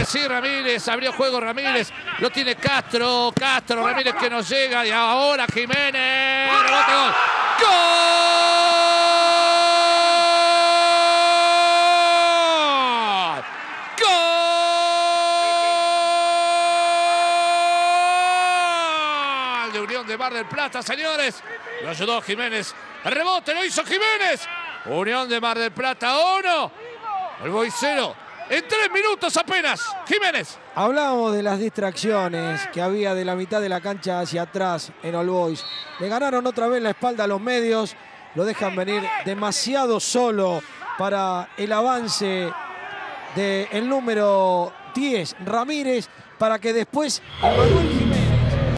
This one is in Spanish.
sí, Ramírez, abrió juego Ramírez, lo tiene Castro, Ramírez que no llega y ahora Jiménez, rebote, gol. ¡Gol! De Unión de Mar del Plata, señores, lo ayudó Jiménez, el rebote lo hizo Jiménez, Unión de Mar del Plata 1, el Boys 0. En 3 minutos apenas, Jiménez. Hablábamos de las distracciones que había de la mitad de la cancha hacia atrás en All Boys. Le ganaron otra vez la espalda a los medios. Lo dejan venir demasiado solo para el avance del número 10, Ramírez, para que después Emanuel Jiménez